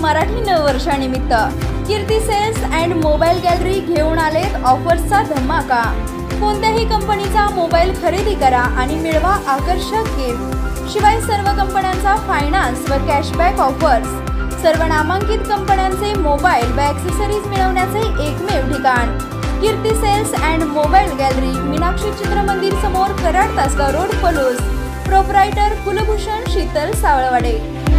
मराठी नववर्षानिमित्त Kirti sales and mobile gallery घेऊन आलेत ऑफर्सचा धमाका। कोणत्याही कंपनीचा मोबाईल खरेदी करा आणि मिळवा आकर्षक गिफ्ट। शिवाय सर्व कंपन्यांचा फायनान्स व कॅशबॅक ऑफर्स। सर्व नामांकित कंपन्यांचे मोबाईल व ॲक्सेसरीज मिळवण्याचे एकमेव ठिकाण Kirti sales and mobile gallery, Meenakshi Chitramandir समोर, कराड तासगाव रोड, पलूस। प्रोप्रायटर कुलभूषण शीतल सावळवाडे।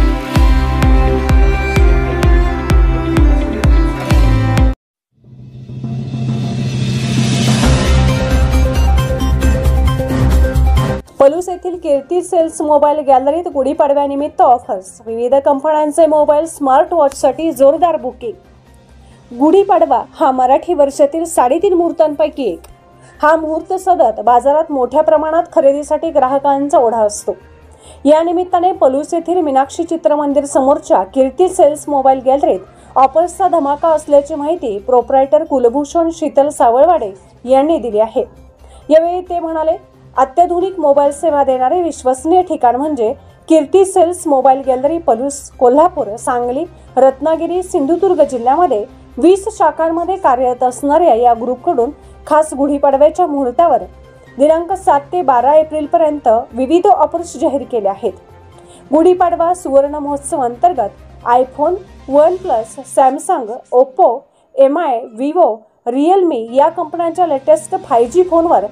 पलूस येथील कीर्ती सेल्स मोबाईल गॅलरीत गुढीपाडव्यानिमित्त ऑफर्स। विविध कंपन्यांचे मोबाईल, स्मार्ट वॉचसाठी जोरदार बुकिंग। गुढीपाडवा हा मराठी वर्षातील 3.5 मुहूर्तांपैकी एक। हा मुहूर्त सतत बाजारात मोठ्या प्रमाणात खरेदीसाठी ग्राहकांचा ओढा असतो। या निमित्ताने पलूस येथील मीनाक्षी चित्रमंदिर समोरच्या कीर्ती सेल्स मोबाईल गॅलरीत ऑफर्सचा धमाका असल्याची माहिती प्रोप्रायटर कुलभूषण शीतल सावळवाडे यांनी दिली आहे। यावेळी ते म्हणाले, अत्याधुनिक मोबाईल सेवा देणारे विश्वसनीय ठिकाण म्हणजे Kirti sales mobile gallery. Palus, Kolhapur, Sangli, Ratnagiri, Sindhudurg जिल्ह्यामध्ये 20 शाखांमध्ये कार्यरत असणाऱ्या या ग्रुपकडून खास गुढीपाडव्याच्या मुहूर्तावर दिनांक 7 ते 12 एप्रिल पर्यंत विविध ऑफर्स जाहीर केल्या आहेत। गुढीपाडवा सुवर्ण महोत्सव अंतर्गत iPhone, OnePlus, Samsung, Oppo, MI, Vivo, Realme या कंपन्यांच्या लेटेस्ट 5G फोनवर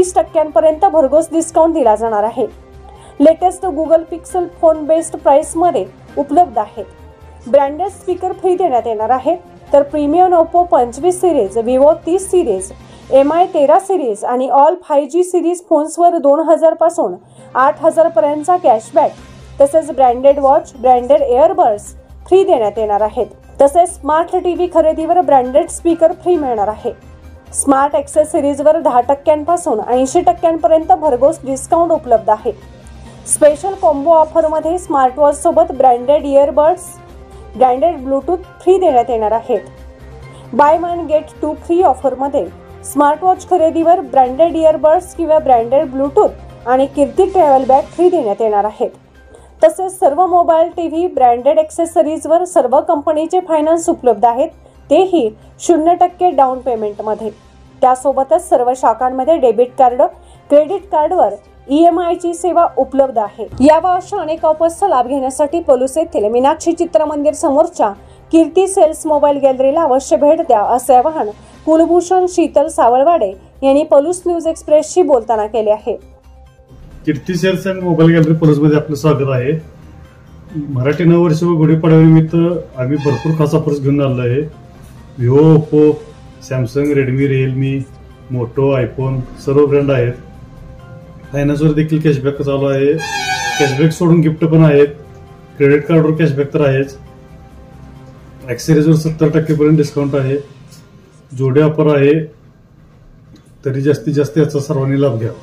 30% भरघोस डिस्काउंट दिला जाणार आहे। Latest Google Pixel phone best price मध्ये उपलब्ध आहेत। ब्रँडेड स्पीकर फ्री देण्यात येणार आहे। तर premium Oppo 25 series, Vivo 30 series, MI 13 series आणि ऑल 5G सिरीज फोन्सवर 2000 पासून 8000 पर्यंतचा कॅशबॅक, तसेच branded watch, branded airbuds free देण्यात येणार आहेत। तसेच स्मार्ट टीव्ही खरेदीवर ब्रँडेड स्पीकर फ्री मिळणार आहे। स्मार्ट ॲक्सेसरीजवर 10% पासून 80% पर्यंत भरघोस डिस्काउंट उपलब्ध आहे। स्पेशल कॉम्बो ऑफरमध्ये स्मार्ट वॉच सोबत branded earbuds, branded Bluetooth free देण्यात येणार आहेत। बाय 1 गेट 2 फ्री ऑफरमध्ये स्मार्ट वॉच खरेदीवर ब्रँडेड इयरबड्स किंवा ब्रँडेड ब्लूटूथ आणि कीर्ती ट्रॅव्हल बॅग फ्री देण्यात येणार आहेत। तसेच सर्व मोबाईल, टीव्ही, ब्रँडेड ॲक्सेसरीजवर सर्व कंपनीचे फायनान्स उपलब्ध आहेत, तेही 0% डाऊन पेमेंटमध्ये। त्यासोबतच सर्व शाखांमध्ये डेबिट कार्ड, क्रेडिट कार्डवर EMI ची सेवा उपलब्ध आहे। यावा अशा अनेक ऑफर्सचा लाभ घेण्यासाठी पलूस येथील मीनाक्षी चित्रमंदिर समोरच्या कीर्ती सेल्स मोबाईल गॅलरीला अवश्य भेट द्या, असे आवाहन कुलभूषण शीतल सावळवाडे यांनी पलूस न्यूज एक्सप्रेसशी बोलताना केले आहे। Kirti sales and mobile gallery पलूसमध्ये आपलं स्वागत आहे। मराठी नववर्ष व गुढीपाडव्यानिमित्त आम्ही भरपूर खास ऑफर्स घेऊन आलो आहे। Vivo, Oppo, Samsung, Redmi, Realme, Moto, iPhone सर्व ब्रँड आहेत। फायनान्सवर देखील कॅशबॅक चालू आहे। कॅशबॅक सोडून गिफ्ट पण आहेत। क्रेडिट कार्डवर कॅशबॅक तर आहेच। ॲक्सेसरीजवर 70% पर्यंत डिस्काउंट आहे। जोडे ऑफर आहे, तरी जास्तीत जास्त याचा सर्वांनी लाभ घ्या।